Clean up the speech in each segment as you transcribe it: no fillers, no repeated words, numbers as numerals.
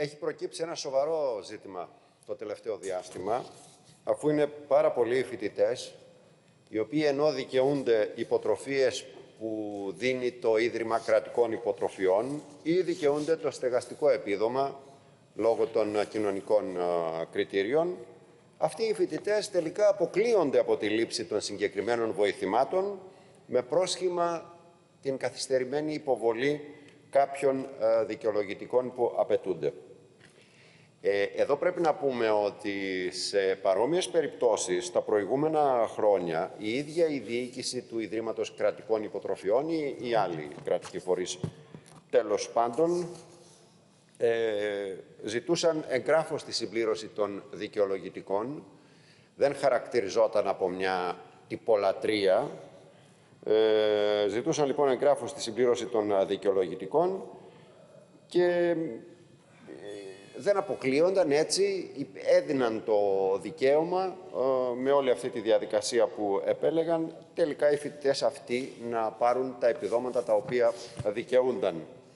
έχει προκύψει ένα σοβαρό ζήτημα το τελευταίο διάστημα, αφού είναι πάρα πολλοί οι φοιτητές, οι οποίοι ενώ δικαιούνται υποτροφίες που δίνει το Ίδρυμα Κρατικών Υποτροφιών ή δικαιούνται το στεγαστικό επίδομα λόγω των κοινωνικών κριτήριων, αυτοί οι φοιτητές τελικά αποκλείονται από τη λήψη των συγκεκριμένων βοηθημάτων με πρόσχημα την καθυστερημένη υποβολή κάποιων δικαιολογητικών που απαιτούνται. Εδώ πρέπει να πούμε ότι σε παρόμοιες περιπτώσεις τα προηγούμενα χρόνια η ίδια η διοίκηση του Ιδρύματος Κρατικών Υποτροφιών ή οι άλλοι κρατικοί φορείς τέλος πάντων ζητούσαν εγγράφος τη συμπλήρωση των δικαιολογητικών, δεν χαρακτηριζόταν από μια τυπολατρεία, ζητούσαν λοιπόν εγγράφος στη συμπλήρωση των δικαιολογητικών και δεν αποκλείονταν, έτσι έδιναν το δικαίωμα με όλη αυτή τη διαδικασία που επέλεγαν τελικά οι φοιτητές αυτοί να πάρουν τα επιδόματα τα οποία δικαιούνταν.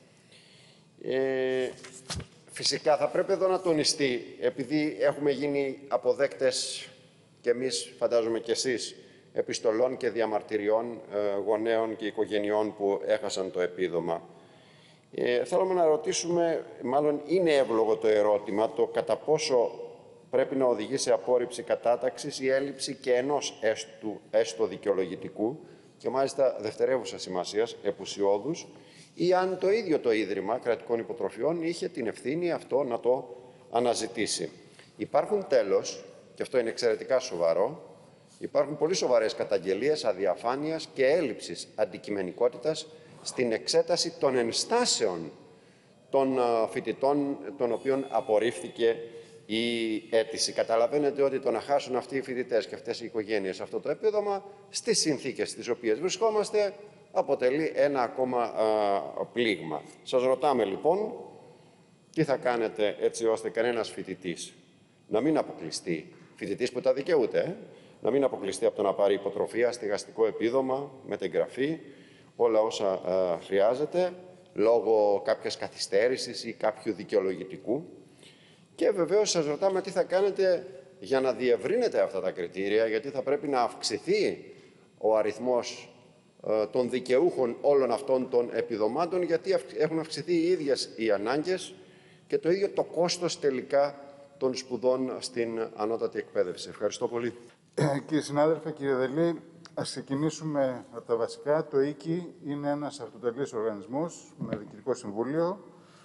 Φυσικά θα πρέπει εδώ να τονιστεί, επειδή έχουμε γίνει αποδέκτες και εμείς, φαντάζομαι και εσείς, επιστολών και διαμαρτυριών γονέων και οικογενειών που έχασαν το επίδομα. Θέλουμε να ρωτήσουμε, μάλλον είναι εύλογο το ερώτημα, το κατά πόσο πρέπει να οδηγεί σε απόρριψη κατάταξης η έλλειψη και ενός έστω δικαιολογητικού και μάλιστα δευτερεύουσα σημασίας, επουσιώδους, ή αν το ίδιο το Ίδρυμα Κρατικών Υποτροφιών είχε την ευθύνη αυτό να το αναζητήσει. Υπάρχουν τέλος, και αυτό είναι εξαιρετικά σοβαρό, υπάρχουν πολύ σοβαρές καταγγελίες αδιαφάνειας και έλλειψης αντικειμενικότητας στην εξέταση των ενστάσεων των φοιτητών των οποίων απορρίφθηκε η αίτηση. Καταλαβαίνετε ότι το να χάσουν αυτοί οι φοιτητές και αυτές οι οικογένειες αυτό το επίδομα στις συνθήκες στις οποίες βρισκόμαστε αποτελεί ένα ακόμα πλήγμα. Σας ρωτάμε λοιπόν τι θα κάνετε έτσι ώστε κανένας φοιτητής να μην αποκλειστεί, φοιτητής που τα δικαιούται, να μην αποκλειστεί από το να πάρει υποτροφία, στεγαστικό επίδομα, μετεγγραφή, όλα όσα χρειάζεται, λόγω κάποιας καθυστέρησης ή κάποιου δικαιολογητικού. Και βεβαίως σας ρωτάμε τι θα κάνετε για να διευρύνετε αυτά τα κριτήρια, γιατί θα πρέπει να αυξηθεί ο αριθμός των δικαιούχων όλων αυτών των επιδομάτων, γιατί έχουν αυξηθεί οι ίδιες οι ανάγκες και το ίδιο το κόστος τελικά των σπουδών στην ανώτατη εκπαίδευση. Ευχαριστώ πολύ. Κύριε συνάδελφε, κύριε Δελή, ας ξεκινήσουμε από τα βασικά. Το ΙΚΙ είναι ένας αυτοτελής οργανισμός με διοικητικό συμβούλιο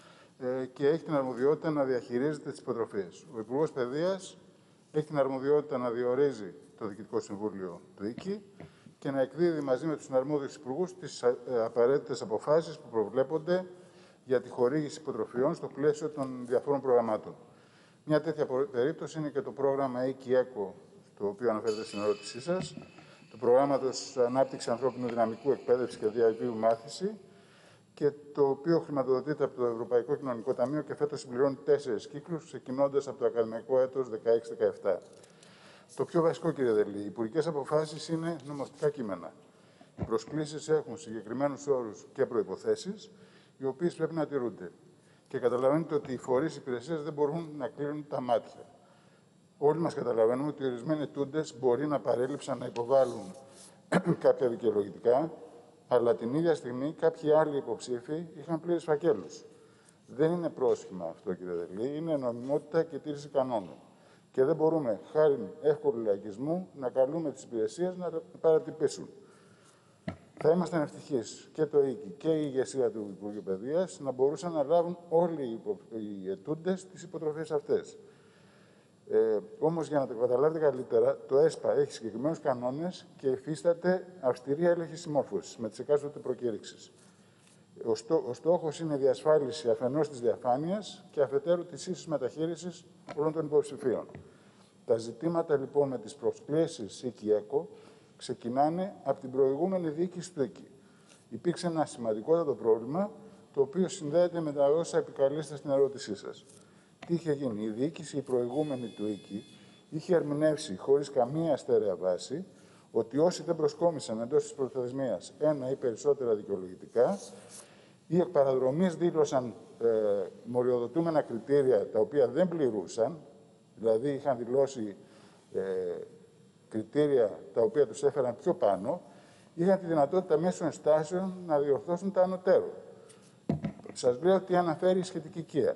και έχει την αρμοδιότητα να διαχειρίζεται τις υποτροφίες. Ο Υπουργός Παιδείας έχει την αρμοδιότητα να διορίζει το διοικητικό συμβούλιο του ΙΚΙ και να εκδίδει μαζί με τους συναρμόδιους υπουργούς τις απαραίτητες αποφάσεις που προβλέπονται για τη χορήγηση υποτροφιών στο πλαίσιο των διαφόρων προγραμμάτων. Μια τέτοια περίπτωση είναι και το πρόγραμμα ΙΚΙ-ΕΚΟ, το οποίο αναφέρεται στην ερώτησή σας, του Προγράμματος Ανάπτυξης Ανθρώπινου Δυναμικού, Εκπαίδευση και Διαβίου Μάθηση, και το οποίο χρηματοδοτείται από το Ευρωπαϊκό Κοινωνικό Ταμείο και φέτος συμπληρώνει 4 κύκλους, ξεκινώντας από το ακαδημαϊκό έτος 16-17. Το πιο βασικό, κύριε Δελή, οι υπουργικές αποφάσεις είναι νομοθετικά κείμενα. Οι προσκλήσεις έχουν συγκεκριμένους όρους και προϋποθέσεις, οι οποίες πρέπει να τηρούνται. Και καταλαβαίνετε ότι οι φορείς υπηρεσίες δεν μπορούν να κλείνουν τα μάτια. Όλοι μας καταλαβαίνουμε ότι ορισμένοι ετούντες μπορεί να παρέλειψαν να υποβάλουν κάποια δικαιολογητικά, αλλά την ίδια στιγμή κάποιοι άλλοι υποψήφοι είχαν πλήρες φακέλους. Δεν είναι πρόσχημα αυτό, κύριε Δελή, είναι νομιμότητα και τήρηση κανόνων. Και δεν μπορούμε, χάρη εύκολου λαϊκισμού, να καλούμε τις υπηρεσίες να παρατυπήσουν. Θα ήμασταν ευτυχείς και το ΙΚΙ και η ηγεσία του Υπουργείου Παιδείας να μπορούσαν να λάβουν όλοι οι ετούντες τις υποτροφίες αυτές. Όμως, για να το καταλάβετε καλύτερα, το ΕΣΠΑ έχει συγκεκριμένους κανόνες και υφίσταται αυστηρή έλεγχη συμμόρφωσης με τις εκάστοτε προκήρυξεις. Ο στόχος είναι η διασφάλιση αφενός της διαφάνειας και αφετέρου της ίσης μεταχείρισης όλων των υποψηφίων. Τα ζητήματα λοιπόν με τις προσκλήσεις ΙΚΙ-ΕΚΟ ξεκινάνε από την προηγούμενη διοίκηση του ΙΚΙ. Υπήρξε ένα σημαντικότατο πρόβλημα, το οποίο συνδέεται με τα όσα επικαλείστε στην ερώτησή σας. Τι είχε γίνει? Η διοίκηση, η προηγούμενη του ΙΚΙ, είχε ερμηνεύσει χωρίς καμία στέρεα βάση ότι όσοι δεν προσκόμισαν εντός της προθεσμίας ένα ή περισσότερα δικαιολογητικά ή εκ παραδρομής δήλωσαν μοριοδοτούμενα κριτήρια τα οποία δεν πληρούσαν, δηλαδή είχαν δηλώσει κριτήρια τα οποία τους έφεραν πιο πάνω, είχαν τη δυνατότητα μέσω ενστάσεων να διορθώσουν τα ανωτέρω. Σας λέω τι αναφέρει η σχετική οικία.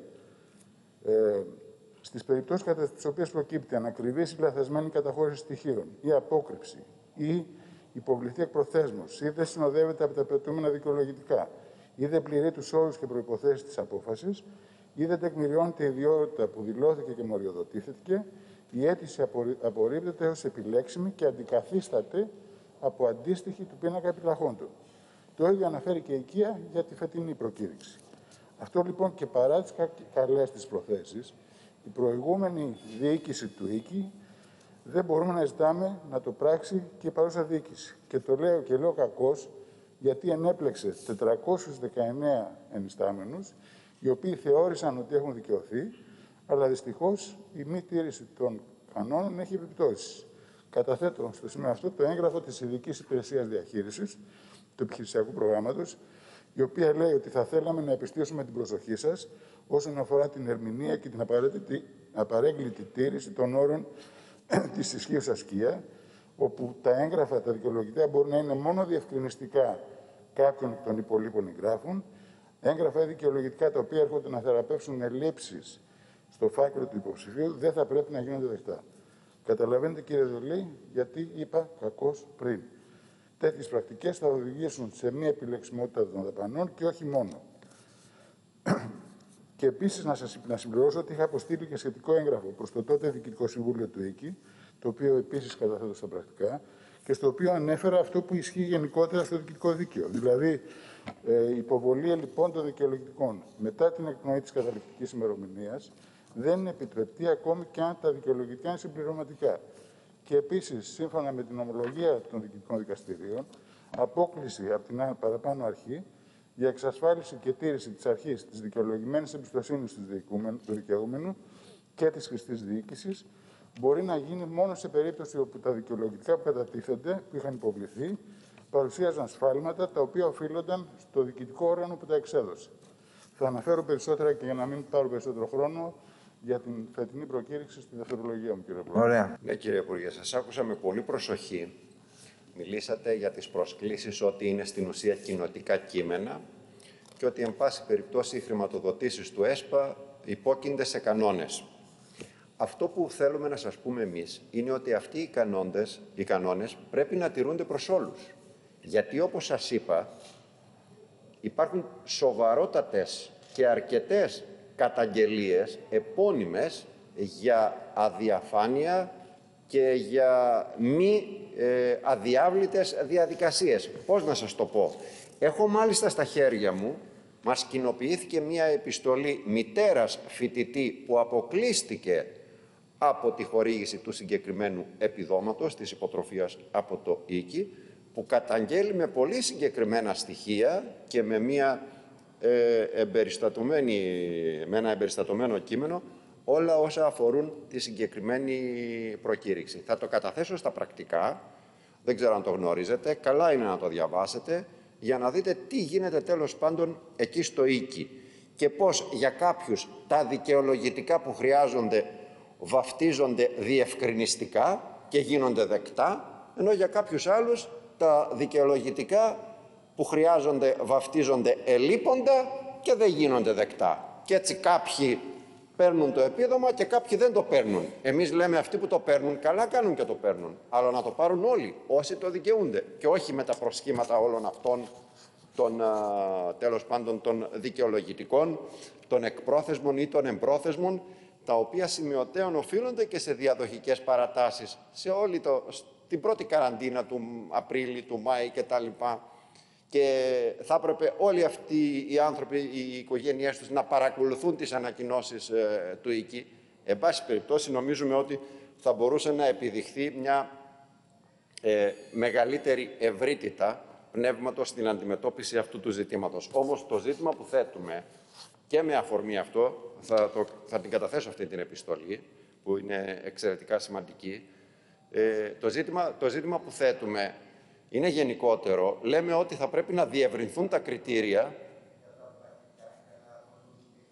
Στις περιπτώσεις κατά τις οποίες προκύπτει ανακριβής ή λαθασμένη καταχώρηση στοιχείων ή απόκρυψη ή υποβληθεί εκ προθέσμως ή δεν συνοδεύεται από τα απαιτούμενα δικαιολογητικά ή δεν πληρεί τους όρους και προϋποθέσεις της απόφασης ή δεν τεκμηριώνεται η ιδιότητα που δηλώθηκε και μοριοδοτήθηκε, η αίτηση απορρίπτεται ως επιλέξιμη και αντικαθίσταται από αντίστοιχη του πίνακα επιλαχόντων. Το ίδιο αναφέρει και η οικία για τη φετινή προκήρυξη. Αυτό λοιπόν και παρά τις καλές της προθέσεις, η προηγούμενη διοίκηση του οίκη δεν μπορούμε να ζητάμε να το πράξει και η παρούσα διοίκηση. Και το λέω κακώς, γιατί ενέπλεξε 419 ενιστάμενους, οι οποίοι θεώρησαν ότι έχουν δικαιωθεί, αλλά δυστυχώς η μη τήρηση των κανόνων έχει επιπτώσεις. Καταθέτω στο σημείο αυτό το έγγραφο της Ειδικής Υπηρεσίας Διαχείρισης του Επιχειρησιακού Προγράμματος, η οποία λέει ότι θα θέλαμε να επιστήσουμε την προσοχή σας όσον αφορά την ερμηνεία και την απαρέγκλητη τήρηση των όρων της ισχύουσας σκία, όπου τα έγγραφα, τα δικαιολογητικά μπορούν να είναι μόνο διευκρινιστικά κάποιων των υπολείπων εγγράφων, έγγραφα ή δικαιολογητικά τα οποία έρχονται να θεραπεύσουν ελλείψεις στο φάκελο του υποψηφίου, δεν θα πρέπει να γίνονται δεκτά. Καταλαβαίνετε, κύριε Δελή, γιατί είπα κακώς πριν. Τέτοιες πρακτικές θα οδηγήσουν σε μία επιλεξιμότητα των δαπανών και όχι μόνο. Και επίσης να συμπληρώσω ότι είχα αποστείλει και σχετικό έγγραφο προς το τότε Διοικητικό Συμβούλιο του οίκη, το οποίο επίσης καταθέτω στα πρακτικά, και στο οποίο ανέφερα αυτό που ισχύει γενικότερα στο διοικητικό δίκαιο. Δηλαδή, η υποβολή λοιπόν των δικαιολογητικών μετά την εκπνοή της καταληκτικής ημερομηνίας δεν είναι επιτρεπτή ακόμη και αν τα δικαιολογητικά είναι συμπληρωματικά. Και επίσης, σύμφωνα με την ομολογία των διοικητικών δικαστηρίων, απόκληση από την παραπάνω αρχή για εξασφάλιση και τήρηση της αρχής της δικαιολογημένης εμπιστοσύνης του δικαιούμενου και της χρηστής διοίκησης μπορεί να γίνει μόνο σε περίπτωση όπου τα δικαιολογητικά που κατατίθενται, που είχαν υποβληθεί, παρουσίαζαν σφάλματα τα οποία οφείλονταν στο διοικητικό όργανο που τα εξέδωσε. Θα αναφέρω περισσότερα και για να μην πάρω περισσότερο χρόνο για την φετινή προκήρυξη στη δευτερολογία μου, κύριε Πρόεδρε. Ωραία. Ναι, κύριε Υπουργέ, σας άκουσα με πολύ προσοχή. Μιλήσατε για τις προσκλήσεις ότι είναι στην ουσία κοινοτικά κείμενα και ότι, εν πάση περιπτώσει, οι χρηματοδοτήσεις του ΕΣΠΑ υπόκεινται σε κανόνες. Αυτό που θέλουμε να σας πούμε εμείς είναι ότι αυτοί οι κανόνες πρέπει να τηρούνται προς όλους. Γιατί, όπως σας είπα, υπάρχουν σοβαρότατες και αρκετές καταγγελίες επώνυμες για αδιαφάνεια και για μη αδιάβλητες διαδικασίες. Πώς να σας το πω. Έχω μάλιστα στα χέρια μου, μας κοινοποιήθηκε μία επιστολή μητέρας φοιτητή που αποκλείστηκε από τη χορήγηση του συγκεκριμένου επιδόματος της υποτροφίας από το οίκη, που καταγγέλει με πολύ συγκεκριμένα στοιχεία και με ένα εμπεριστατωμένο κείμενο όλα όσα αφορούν τη συγκεκριμένη προκήρυξη. Θα το καταθέσω στα πρακτικά, δεν ξέρω αν το γνωρίζετε, καλά είναι να το διαβάσετε, για να δείτε τι γίνεται τέλος πάντων εκεί στο οίκη και πώς για κάποιους τα δικαιολογητικά που χρειάζονται βαφτίζονται διευκρινιστικά και γίνονται δεκτά, ενώ για κάποιους άλλους τα δικαιολογητικά που χρειάζονται βαφτίζονται ελείποντα και δεν γίνονται δεκτά. Και έτσι κάποιοι παίρνουν το επίδομα και κάποιοι δεν το παίρνουν. Εμείς λέμε αυτοί που το παίρνουν, καλά κάνουν και το παίρνουν. Αλλά να το πάρουν όλοι, όσοι το δικαιούνται. Και όχι με τα προσχήματα όλων αυτών των, τέλος πάντων, των δικαιολογητικών, των εκπρόθεσμων ή των εμπρόθεσμων, τα οποία σημειωτέων οφείλονται και σε διαδοχικές παρατάσεις, σε όλη την πρώτη καραντίνα του Απρίλη, του Μάη κτλ. Και θα έπρεπε όλοι αυτοί οι άνθρωποι, οι οικογένειές τους, να παρακολουθούν τις ανακοινώσεις του οίκη. Εν πάση περιπτώσει, νομίζουμε ότι θα μπορούσε να επιδειχθεί μια μεγαλύτερη ευρύτητα πνεύματος στην αντιμετώπιση αυτού του ζητήματος. Όμως το ζήτημα που θέτουμε και με αφορμή αυτό, θα την καταθέσω αυτή την επιστολή, που είναι εξαιρετικά σημαντική, το ζήτημα που θέτουμε είναι γενικότερο. Λέμε ότι θα πρέπει να διευρυνθούν τα κριτήρια.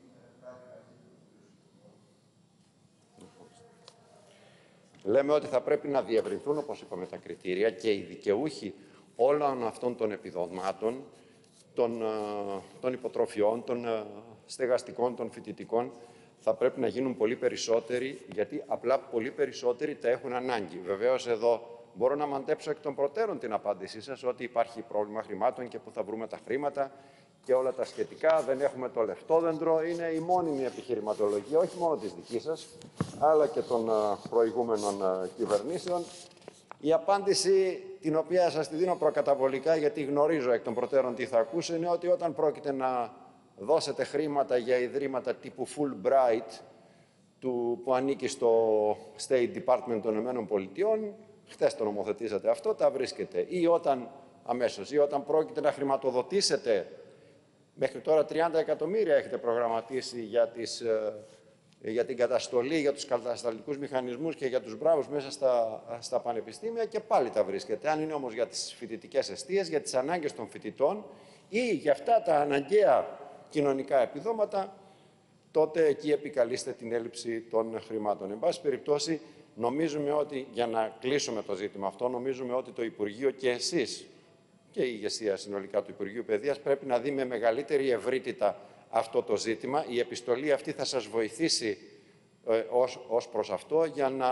Λέμε ότι θα πρέπει να διευρυνθούν, όπως είπαμε, τα κριτήρια και οι δικαιούχοι όλων αυτών των επιδομάτων, των υποτροφιών, των στεγαστικών, των φοιτητικών, θα πρέπει να γίνουν πολύ περισσότεροι, γιατί απλά πολύ περισσότεροι τα έχουν ανάγκη. Βεβαίως, εδώ μπορώ να μαντέψω εκ των προτέρων την απάντησή σας ότι υπάρχει πρόβλημα χρημάτων και πού θα βρούμε τα χρήματα και όλα τα σχετικά. Δεν έχουμε το λεφτόδεντρο. Είναι η μόνιμη επιχειρηματολογία, όχι μόνο της δικής σας, αλλά και των προηγούμενων κυβερνήσεων. Η απάντηση, την οποία σας τη δίνω προκαταβολικά, γιατί γνωρίζω εκ των προτέρων τι θα ακούσω, είναι ότι όταν πρόκειται να δώσετε χρήματα για ιδρύματα τύπου Fulbright, που ανήκει στο State Department των ΗΠΑ, χθες το νομοθετήσατε αυτό, τα βρίσκετε. Ή όταν πρόκειται να χρηματοδοτήσετε, μέχρι τώρα 30 εκατομμύρια έχετε προγραμματίσει για την καταστολή, για τους κατασταλτικούς μηχανισμούς και για τους μπράβους μέσα στα πανεπιστήμια, και πάλι τα βρίσκεται. Αν είναι όμως για τις φοιτητικές εστίες, για τις ανάγκες των φοιτητών ή για αυτά τα αναγκαία κοινωνικά επιδόματα, τότε εκεί επικαλείστε την έλλειψη των χρημάτων. Εν πάση περιπτώσει, νομίζουμε ότι, για να κλείσουμε το ζήτημα αυτό, νομίζουμε ότι το Υπουργείο και εσείς και η ηγεσία συνολικά του Υπουργείου Παιδείας πρέπει να δει με μεγαλύτερη ευρύτητα αυτό το ζήτημα. Η επιστολή αυτή θα σας βοηθήσει ως προς αυτό, για να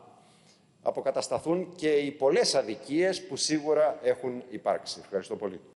αποκατασταθούν και οι πολλές αδικίες που σίγουρα έχουν υπάρξει. Ευχαριστώ πολύ.